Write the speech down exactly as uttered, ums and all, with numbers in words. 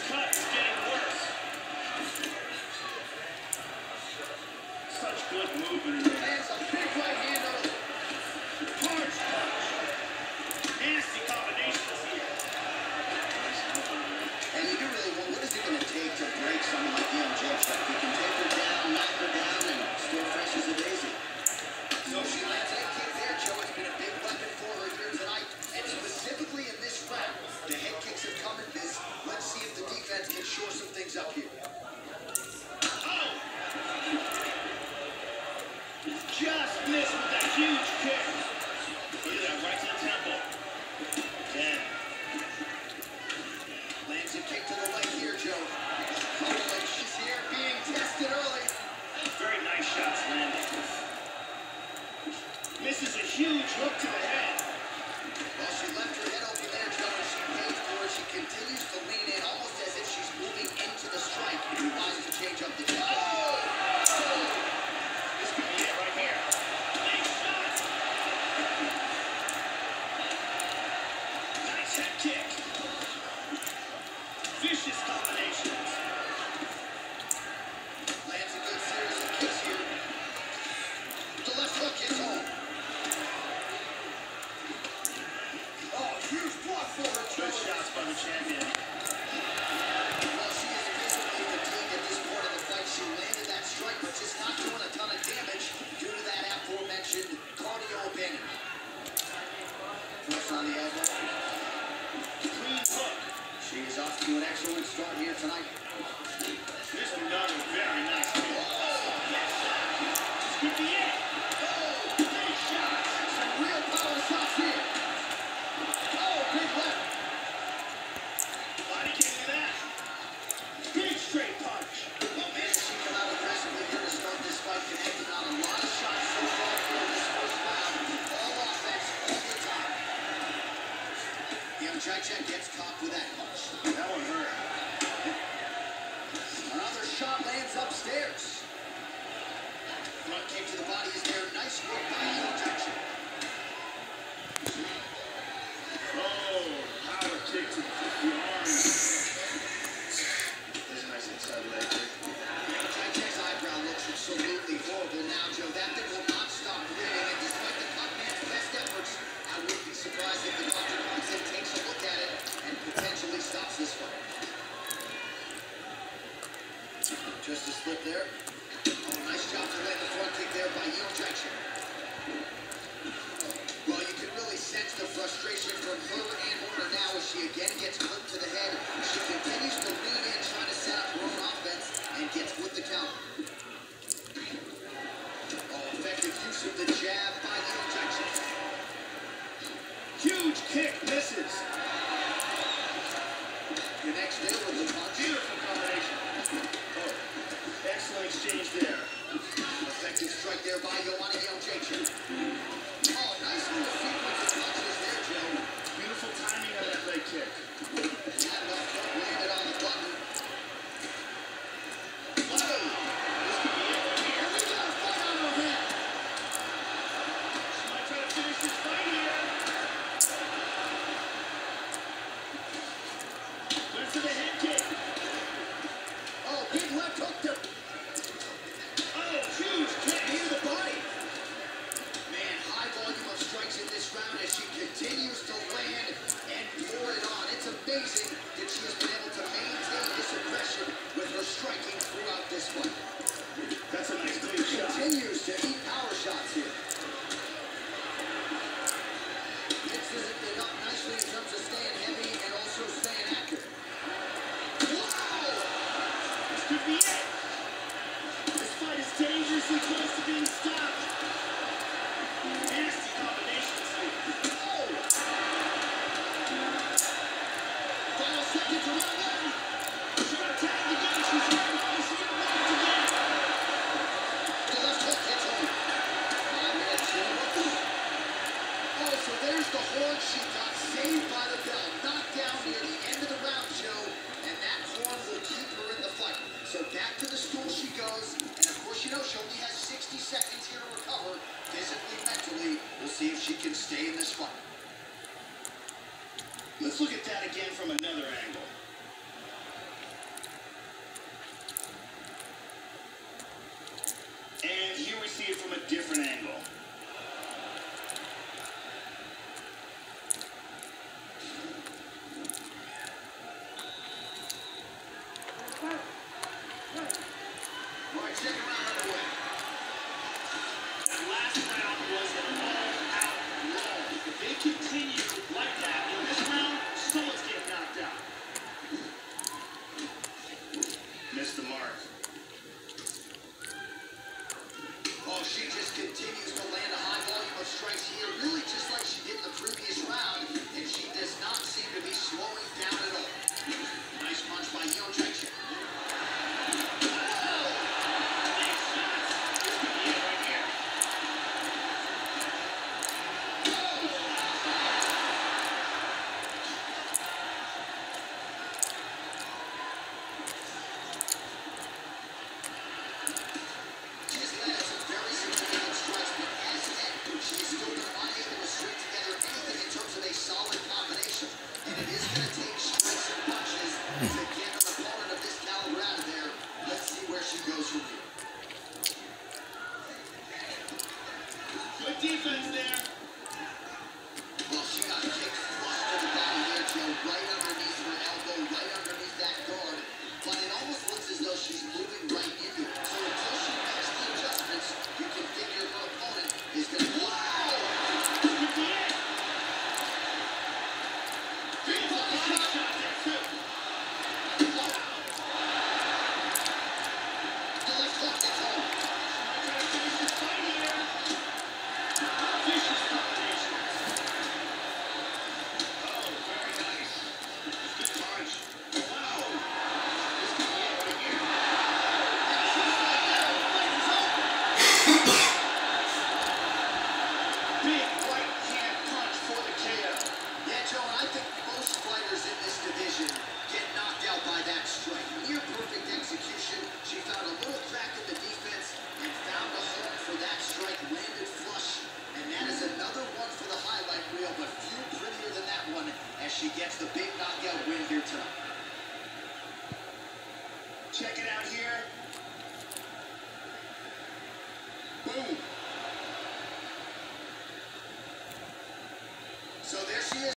cut is getting worse. Such good movement. Lands a big right hand on him. Punch, punch. Nasty combinations here. And you do really want, what is it going to take to break someone like Young Jake? He can take her down, knock her down, and still fresh as a daisy. So she lands a kick there, Joe. It's been a big weapon for her here tonight. And specifically in this round, the head kicks have come in this. Let's see if the defense can shore some things up here. Oh! Just missed with that huge kick. Look at that, right to the temple. Ten. Lands a kick to the leg here, Joe. Oh, like she's here being tested early. Very nice shots landed. Misses a huge hook to the head. Well, she left her head open there, Joe, and she paid for it. She continues to lean in, almost as if she's moving into the strike. He wants to change up the jab. Oh! Oh! This could be it right here. Big shot. Nice head kick. Vicious combinations. Lands a good series of kicks here. The left hook hits home. Oh, huge block for her, Joe. Good shots by the champion. Well, she is physically fatigued at this point of the fight. She landed that strike, but just not doing a ton of damage due to that aforementioned cardio abandonment. Press on the elbow. Clean hook. She is off to an excellent start here tonight. Here's another very nice kick. Yes. This could be it. Oh, Big shot. some real power shots here. Oh, big left. Body kick to that. Big straight punch. Oh, man, she come out aggressively here to start this fight, connecting on a lot of shots so far for this first round. All offense, all the time. Young Jacek gets caught with that punch. That one hurt. Another shot lands upstairs. Front kick to the body is there. Nice work by Young Jacek. Oh, power kick to the arm. There's a nice inside leg kick. Young Jacek's eyebrow looks absolutely horrible now, Joe. That thing will not stop bleeding, and despite the cut man's best efforts, I wouldn't be surprised if the doctor comes in, takes a look at it, and potentially stops this fight. Just a slip there. Oh, nice job to land the front kick there by Young Jacek. Well, you can really sense the frustration from her and Horner now as she again gets clipped to the head. She continues to lean in, trying to set up her own offense, and gets with the count. Oh, effective use of the jab by Young Jacek. Huge kick misses. Connects there with the punch. Beautiful combination. Oh, excellent exchange there. Effective strike there by Joanna Young Jacek. Oh, nice little sequence of punches there, Joe. Beautiful timing on that leg kick. That left hook landed on the button. Whoa! This could be it right here. We got a fight on our hand. She might try to finish this fight here. Went for the head kick. Oh, big left hook to Oh, huge kick. knee to the body. Man, high volume of strikes in this round as she continues to land and pour it on. It's amazing that she has been able to maintain this aggression with her striking throughout this fight. That's a nice clean shot. Continues to eat power shots here. Mixes it up nicely in terms of staying heavy and also staying accurate. Wow! This could be it. This fight is dangerously close to being stopped. Nasty combinations here. Oh! Final seconds of round one. She's gonna attack again. She's here. Oh, she's gonna rock again. The left hook hits home. Five minutes in. Oh, so there's the horn she got, saved by the bell. Knocked down near the end of the round, Joe, and that horn will keep her in the fight. So back to the stool she goes, and of course, you know, she only has sixty seconds here to recover, physically, mentally. We'll see if she can stay in this fight. Let's look at that again from another angle. from a different angle. All right, second round underway. That last round was an all-out brawl. If they continue like that in this round, someone's getting knocked out. Missed the mark. Oh, she just continues to land a high volume of strikes here, really just like she did in the previous round, and she does not seem to be slowing down at all. Nice punch by Jędrzejczyk. Good defense there. Well, she got kicked flush to the body there, Joe, right underneath her elbow, right underneath that guard. But it almost looks as though she's moving right into it. So until she makes the adjustments, you can figure her opponent is going to... Wow! Good D A. Big body shot there, too. The left hook gets home. Trying to finish this fight here. Vicious combination. Oh, very nice. Good punch. Wow. This could be it right here. Big right hand punch for the K O. Yeah, Joe, and I think most fighters in this division get knocked out by that strike. Near perfect execution. She found a little crack in the defense and found a home for that strike, landed flush. And that is another one for the highlight reel, but few prettier than that one as she gets the big knockout win here tonight. Check it out here. Boom.